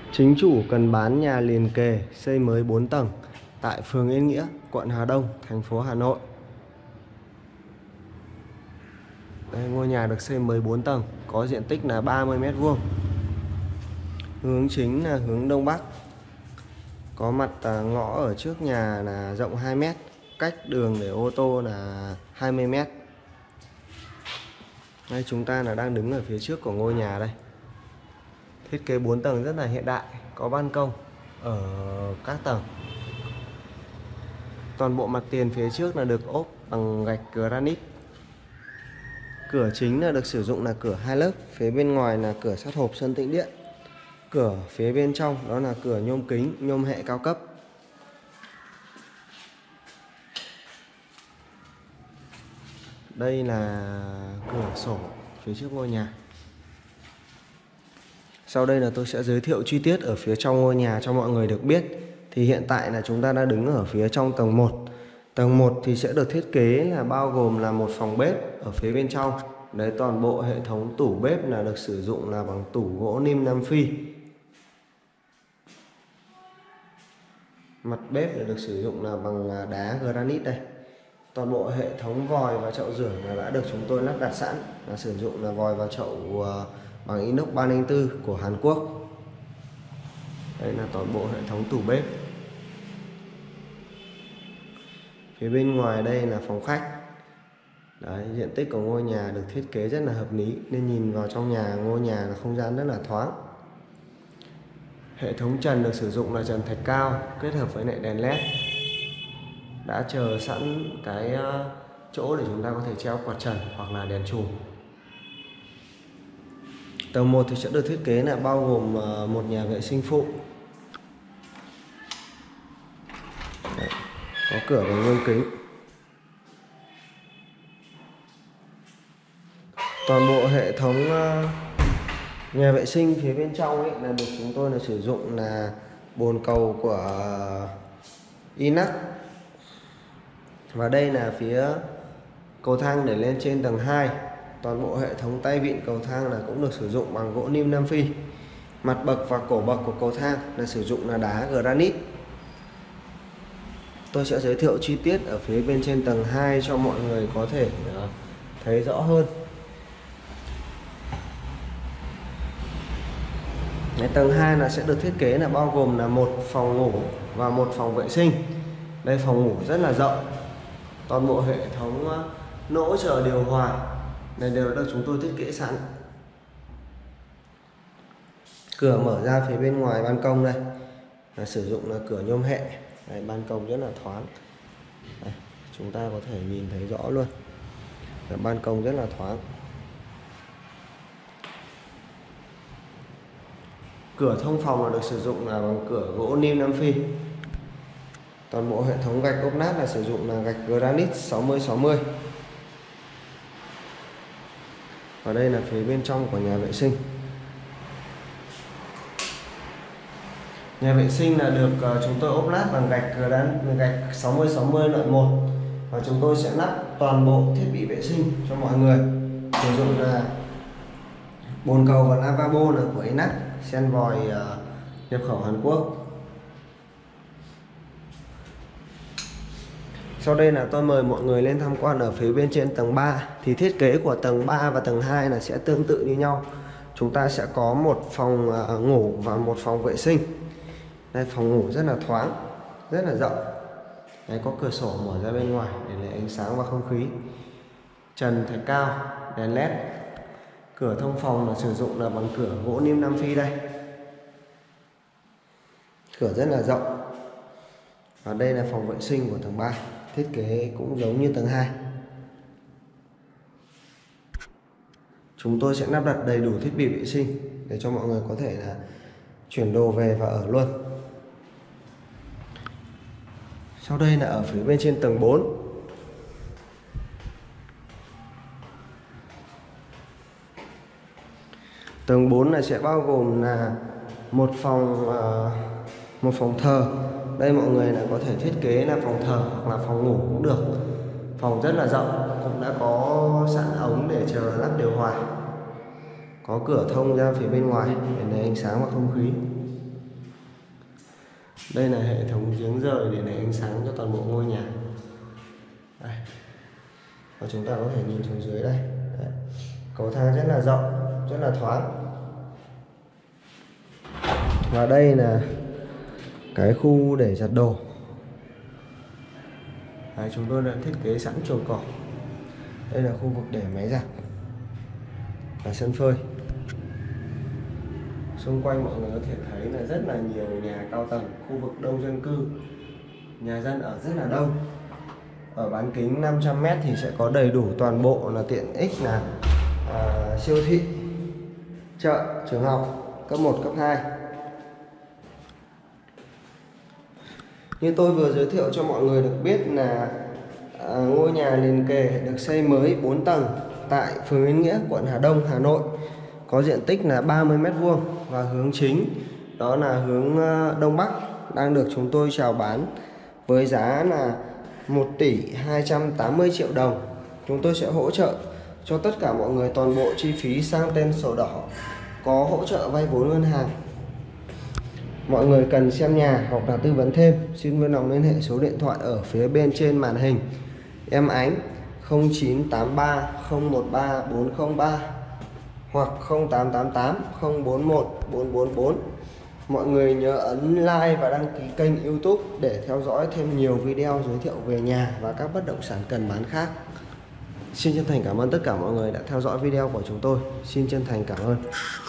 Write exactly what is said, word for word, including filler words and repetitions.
Chính chủ cần bán nhà liền kề xây mới bốn tầng tại phường Yên Nghĩa, quận Hà Đông, thành phố Hà Nội. Đây, ngôi nhà được xây mới bốn tầng, có diện tích là ba mươi mét vuông. Hướng chính là hướng Đông Bắc. Có mặt ngõ ở trước nhà là rộng hai mét, cách đường để ô tô là hai mươi mét. Đây, chúng ta là đang đứng ở phía trước của ngôi nhà đây. Thiết kế bốn tầng rất là hiện đại, có ban công ở các tầng. Toàn bộ mặt tiền phía trước là được ốp bằng gạch granite. Cửa chính là được sử dụng là cửa hai lớp, phía bên ngoài là cửa sắt hộp sơn tĩnh điện. Cửa phía bên trong đó là cửa nhôm kính, nhôm hệ cao cấp. Đây là cửa sổ phía trước ngôi nhà. Sau đây là tôi sẽ giới thiệu chi tiết ở phía trong ngôi nhà cho mọi người được biết. Thì hiện tại là chúng ta đã đứng ở phía trong tầng một. Tầng một thì sẽ được thiết kế là bao gồm là một phòng bếp ở phía bên trong. Đấy, toàn bộ hệ thống tủ bếp là được sử dụng là bằng tủ gỗ nim Nam Phi. Mặt bếp là được sử dụng là bằng đá granite đây. Toàn bộ hệ thống vòi và chậu rửa là đã được chúng tôi lắp đặt sẵn, là sử dụng là vòi và chậu bằng inox ba không bốn của Hàn Quốc. Đây là toàn bộ hệ thống tủ bếp. Phía bên ngoài đây là phòng khách. Đấy, diện tích của ngôi nhà được thiết kế rất là hợp lý, nên nhìn vào trong nhà ngôi nhà là không gian rất là thoáng. Hệ thống trần được sử dụng là trần thạch cao kết hợp với lại đèn led. Đã chờ sẵn cái chỗ để chúng ta có thể treo quạt trần hoặc là đèn chùm. Tầng một thì sẽ được thiết kế là bao gồm một nhà vệ sinh phụ. Đấy, có cửa bằng nhôm kính. Toàn bộ hệ thống nhà vệ sinh phía bên trong ấy là được chúng tôi là sử dụng là bồn cầu của inox. Và đây là phía cầu thang để lên trên tầng hai. Toàn bộ hệ thống tay vịn cầu thang là cũng được sử dụng bằng gỗ nim Nam Phi. Mặt bậc và cổ bậc của cầu thang là sử dụng là đá granite. Tôi sẽ giới thiệu chi tiết ở phía bên trên tầng hai cho mọi người có thể thấy rõ hơn. Tầng hai là sẽ được thiết kế là bao gồm là một phòng ngủ và một phòng vệ sinh. Đây, phòng ngủ rất là rộng. Toàn bộ hệ thống nỗ chờ điều hòa này đều được chúng tôi thiết kế sẵn. Cửa mở ra phía bên ngoài ban công đây là sử dụng là cửa nhôm hệ. Đây, ban công rất là thoáng. Đây, chúng ta có thể nhìn thấy rõ luôn. Đây, ban công rất là thoáng. Cửa thông phòng là được sử dụng là bằng cửa gỗ nim Nam Phi. Toàn bộ hệ thống gạch ốp nát là sử dụng là gạch granite sáu mươi sáu mươi. Và đây là phía bên trong của nhà vệ sinh. Nhà vệ sinh là được chúng tôi ốp lát bằng gạch gạch sáu mươi sáu mươi loại một. Và chúng tôi sẽ lắp toàn bộ thiết bị vệ sinh cho mọi người. Sử dụng là bồn cầu và lavabo là của inox, sen vòi nhập khẩu Hàn Quốc. Sau đây là tôi mời mọi người lên tham quan ở phía bên trên tầng ba. Thì thiết kế của tầng ba và tầng hai là sẽ tương tự như nhau. Chúng ta sẽ có một phòng ngủ và một phòng vệ sinh. Đây, phòng ngủ rất là thoáng, rất là rộng. Đấy, có cửa sổ mở ra bên ngoài để lấy ánh sáng và không khí. Trần thạch cao, đèn led. Cửa thông phòng là sử dụng là bằng cửa gỗ nim Nam Phi đây. Cửa rất là rộng. Và đây là phòng vệ sinh của tầng ba. Thiết kế cũng giống như tầng hai. Chúng tôi sẽ lắp đặt đầy đủ thiết bị vệ sinh để cho mọi người có thể là chuyển đồ về và ở luôn. Sau đây là ở phía bên trên tầng bốn. Tầng bốn này sẽ bao gồm là một phòng uh, một phòng thờ. Đây, mọi người là có thể thiết kế là phòng thờ hoặc là phòng ngủ cũng được. Phòng rất là rộng, cũng đã có sẵn ống để chờ lắp điều hòa. Có cửa thông ra phía bên ngoài để lấy ánh sáng và không khí. Đây là hệ thống giếng rời để lấy ánh sáng cho toàn bộ ngôi nhà. Đây. Và chúng ta có thể nhìn xuống dưới đây. Đấy. Cầu thang rất là rộng, rất là thoáng. Và đây là cái khu để giặt đồ. Đấy, chúng tôi đã thiết kế sẵn chuồng cọp. Đây là khu vực để máy giặt và sân phơi. Xung quanh mọi người có thể thấy là rất là nhiều nhà cao tầng, khu vực đông dân cư, nhà dân ở rất là đông. Ở bán kính năm trăm mét thì sẽ có đầy đủ toàn bộ là tiện ích là à, siêu thị, chợ, trường học cấp một, cấp hai. Như tôi vừa giới thiệu cho mọi người được biết là à, ngôi nhà liền kề được xây mới bốn tầng tại phường Yên Nghĩa, quận Hà Đông, Hà Nội. Có diện tích là ba mươi mét vuông và hướng chính đó là hướng Đông Bắc, đang được chúng tôi chào bán với giá là một tỷ hai trăm tám mươi triệu đồng. Chúng tôi sẽ hỗ trợ cho tất cả mọi người toàn bộ chi phí sang tên sổ đỏ, có hỗ trợ vay vốn ngân hàng. Mọi người cần xem nhà hoặc là tư vấn thêm, xin vui lòng liên hệ số điện thoại ở phía bên trên màn hình. Em Ánh không chín tám ba không một ba bốn không ba hoặc không tám tám tám không bốn một bốn bốn bốn. Mọi người nhớ ấn like và đăng ký kênh YouTube để theo dõi thêm nhiều video giới thiệu về nhà và các bất động sản cần bán khác. Xin chân thành cảm ơn tất cả mọi người đã theo dõi video của chúng tôi. Xin chân thành cảm ơn.